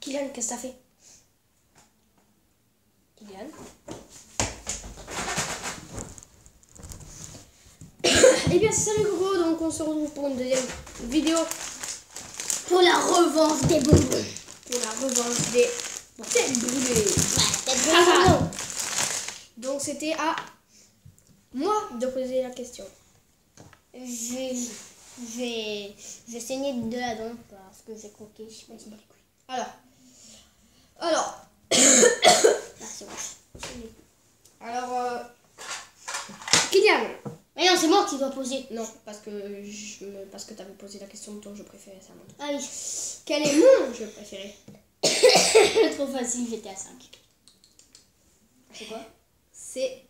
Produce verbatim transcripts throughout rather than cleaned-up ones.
Kylian, qu'est-ce que ça fait? Kylian. Eh bien, salut Coco, donc on se retrouve pour une deuxième vidéo pour la revanche des bonbons. Pour la revanche des têtes brûlées. Ouais, têtes brûlées. Donc c'était à moi de poser la question. Je vais, je vais, je vais saigner de la dent parce que j'ai croqué. Je sais pas si Alors, alors, ah, c'est bon. alors, euh, Kylian. Mais non, c'est moi qui dois poser. Non, parce que je me, parce que t'avais posé la question de ton jeu préféré, ça monte. Ah oui. Quel est mon jeu préféré? Trop facile, j'étais à cinq. C'est quoi? C'est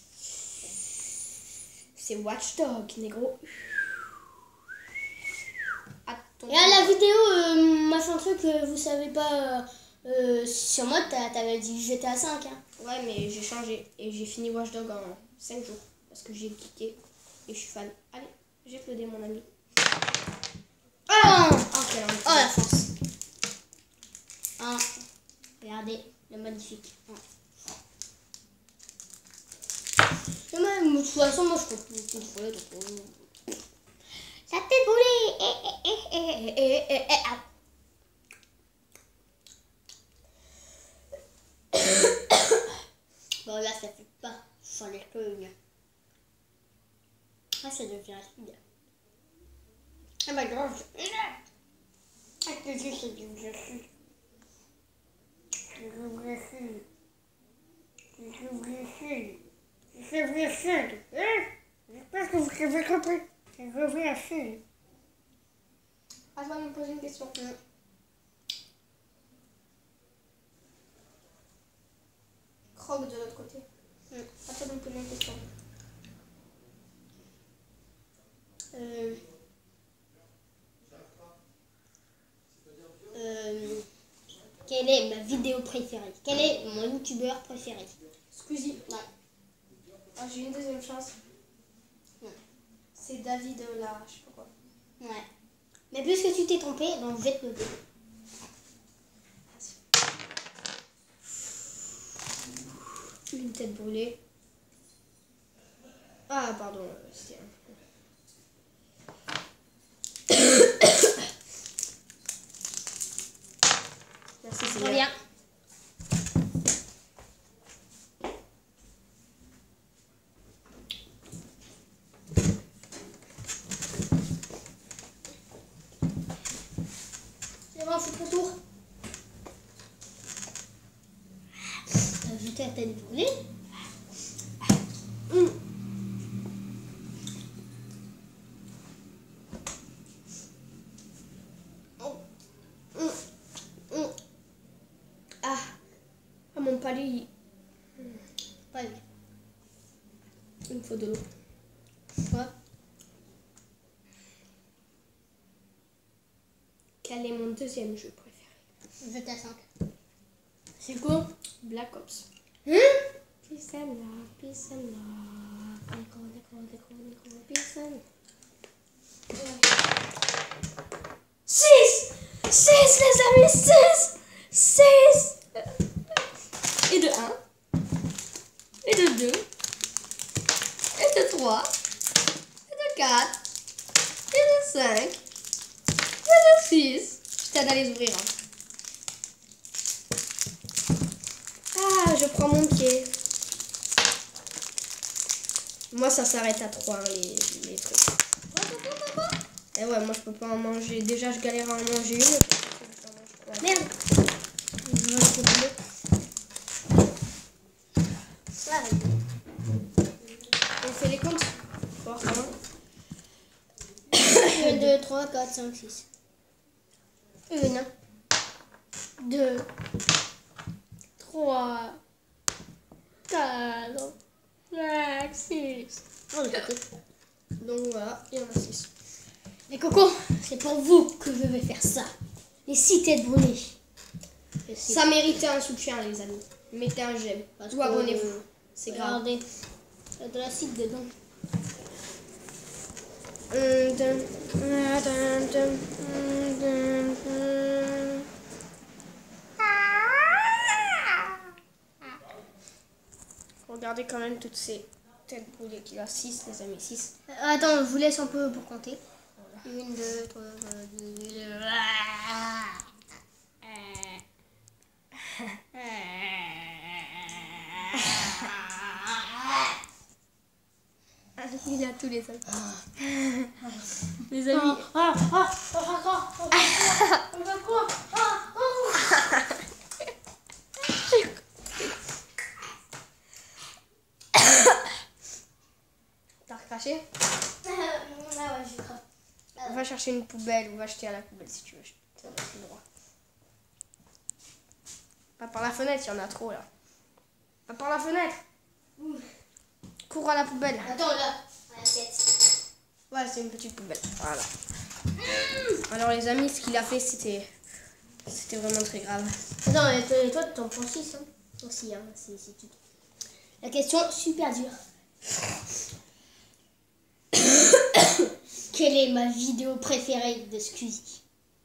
c'est Watch Dogs, négro. Attends. Et à la vidéo, euh, machin truc, euh, vous savez pas, euh, euh, sur moi, t'avais dit G T A cinq. Hein. Ouais, mais j'ai changé et j'ai fini Watch Dogs en cinq jours parce que j'ai kické et je suis fan. Allez, j'ai uploadé mon ami. Ah oh, oh, quelle oh la France. Ah, regardez, le magnifique. Oh. Et même, de toute façon, moi je peux tout contrôler. Ça t'est brûlé. Eh, eh, eh, eh, eh, eh, eh, ah. Bon là, ça fait pas sans les cognes. Ah, ça devient acide. Ah ma gorge. Ah, que je sais du glacé. Du glacé. Du glacé. C'est vrai, c'est. J'espère que vous avez compris. C'est vrai, c'est. Ah, tu vas me poser une question. Mmh. Croque de l'autre côté. Mmh. Ah, tu vas me poser une question. Euh. Euh. Quelle est ma vidéo préférée? Quel est mon youtubeur préféré? Squeezie. Non. Ah, j'ai une deuxième chance. Non. C'est David là, je sais pas quoi. Ouais. Mais puisque tu t'es trompé, donc je vais te le dire. Une tête brûlée. Ah, pardon, c'était un... Merci, c'est Très bien. C'est bon, c'est ton tour. T'as vu ta tête brûlée? Mmh. Oh. Mmh. Mmh. Ah. Ah, mon palais. Il... Pas vu. Il me faut de l'eau. Quoi? Quel est mon deuxième jeu préféré? G T A cinq. C'est quoi? Black Ops. Hein? Peace and love, peace and love. D'accord, d'accord, d'accord, d'accord. Peace and love. six! six, les amis, six! six! Et de un. Et de deux. Et de trois. Et de quatre. Et de cinq. Et de six. Je t'aide à les ouvrir. Hein. Ah, je prends mon pied. Moi, ça s'arrête à trois, les, les trucs. Et ouais, moi, je peux pas en manger. Déjà, je galère à en manger une. Merde! On fait les comptes. Voir comment. un, deux, trois, quatre, cinq, six. Une, deux, trois, quatre, cinq, six. Oh, le côté. Donc voilà, il y en a six. Mais Coco, c'est pour vous que je vais faire ça. Les six têtes brûlées. Ça méritait un soutien, les amis. Mettez un j'aime. Ou abonnez-vous. C'est grave. Regardez, il y a de l'acide dedans. Regardez quand même toutes ces têtes brûlées qu'il a. six, les amis, six. Euh, attends, je vous laisse un peu pour compter. Une, deux, trois, deux... Il a tous les amis. Les amis. Ah, ah, ah, T'as recraché? Ah ouais, j'ai craché. On va chercher une poubelle ou va jeter à la poubelle si tu veux. T'as le droit. Pas par la fenêtre, il y en a trop là. Pas par la fenêtre. Ouh. Cours à la poubelle. Attends, là, à l'assiette. Ouais, c'est une petite poubelle. Voilà. Alors les amis, ce qu'il a fait, c'était c'était vraiment très grave. Attends, et toi, et toi, t'en prends six, hein? Aussi, hein, c'est c'est tout. La question super dure. Quelle est ma vidéo préférée de Squeezie?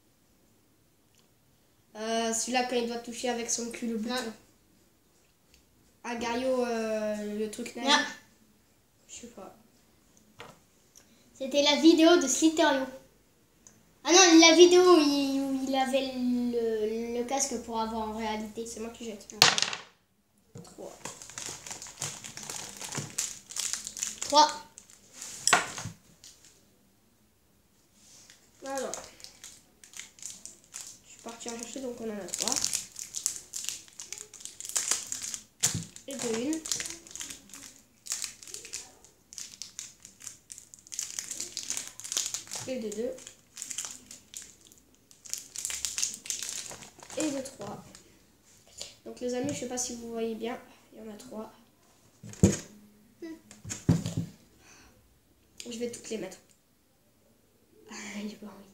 Euh, Celui-là, quand il doit toucher avec son cul le bouton. Non. Ah, Gario, euh, le truc nazi. Non. Je sais pas. C'était la vidéo de Slitterio. Ah non, la vidéo où il, où il avait le, le casque pour avoir en réalité. C'est moi qui jette. trois. trois. Alors. Je suis partie en chercher, donc on en a trois. Et de une. Et de deux. Et de trois. Donc les amis, je sais pas si vous voyez bien. Il y en a trois. Je vais toutes les mettre. Ah, j'ai pas envie.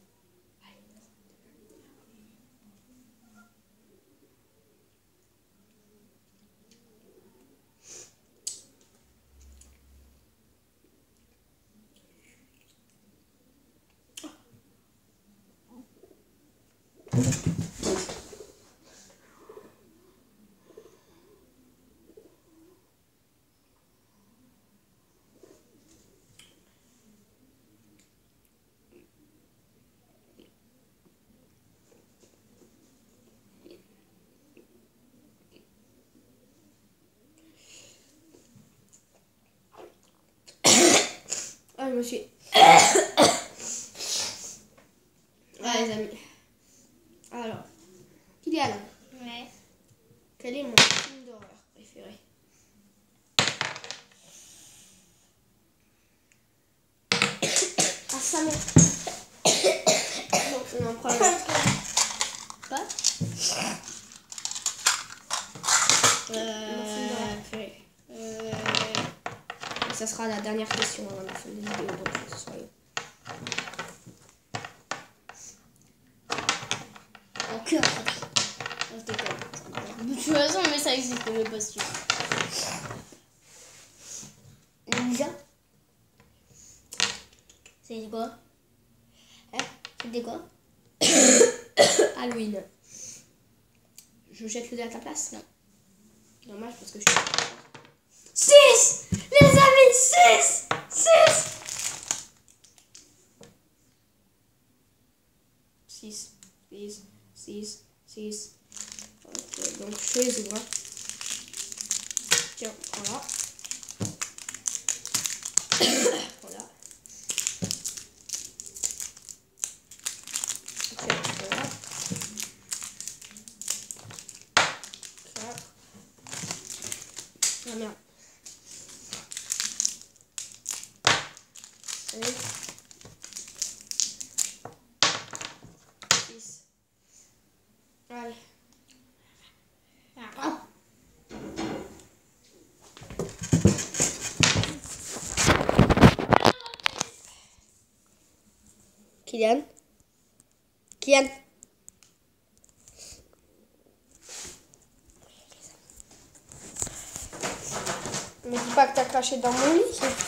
Ah, je me suis... Ouais, les amis. Alors, Kylian, Ouais. quel est mon film d'horreur préféré? Ah, ça mère. Donc, on en prend un autre. Quoi? Mon film d'horreur préféré. Euh... et ça sera la dernière question avant la fin de la vidéo, donc ce sera le... En cœur. Je déconne. De toute façon, mais ça existe même pas sûr. Ninja. C'est quoi? Hein? C'était quoi? Halloween. Je jette le dé à ta place? Non. Dommage parce que je six! Les amis, six! six! six, six, six, six. Ok, donc je les ouvre. Tiens, voilà. Voilà. Tiens, voilà. quatre. Ah merde. cinq. six. Allez. Ah. Kylian. Kylian. Ne me dis pas que t'as craché dans mon lit.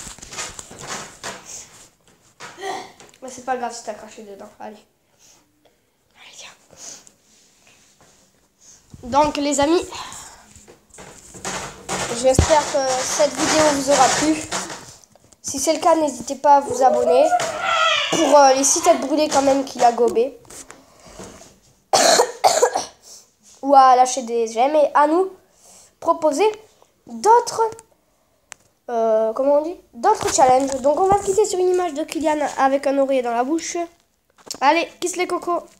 Mais c'est pas grave si t'as craché dedans. Allez. Allez, tiens. Donc les amis, j'espère que cette vidéo vous aura plu. Si c'est le cas, n'hésitez pas à vous abonner. Pour euh, les six têtes brûlées quand même qu'il a gobé. Ou à lâcher des j'aime et à nous proposer d'autres euh, comment on dit d'autres challenges. Donc on va se quitter sur une image de Kylian avec un oreiller dans la bouche. Allez, kiss les cocos.